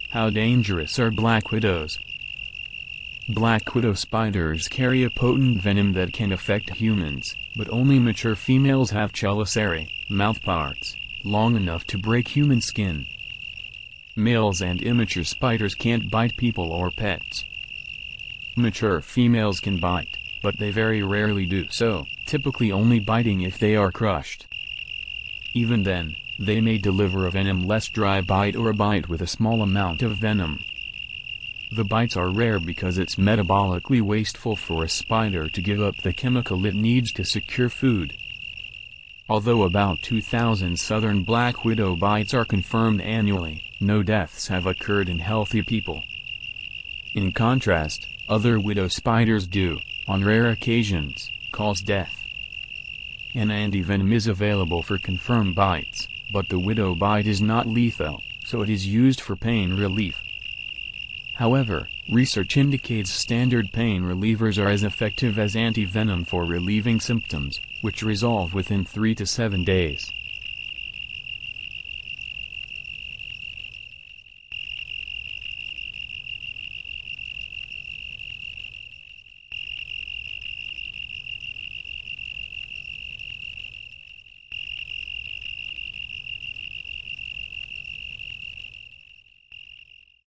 How dangerous are black widows? Black widow spiders carry a potent venom that can affect humans, but only mature females have chelicerae, mouthparts, long enough to break human skin. Males and immature spiders can't bite people or pets. Mature females can bite, but they very rarely do so, typically only biting if they are crushed. Even then, they may deliver a venomless dry bite or a bite with a small amount of venom. The bites are rare because it's metabolically wasteful for a spider to give up the chemical it needs to secure food. Although about 2,000 southern black widow bites are confirmed annually, no deaths have occurred in healthy people. In contrast, other widow spiders do, on rare occasions, cause death. An antivenom is available for confirmed bites, but the widow bite is not lethal, so it is used for pain relief. However, research indicates standard pain relievers are as effective as antivenom for relieving symptoms, which resolve within 3 to 7 days.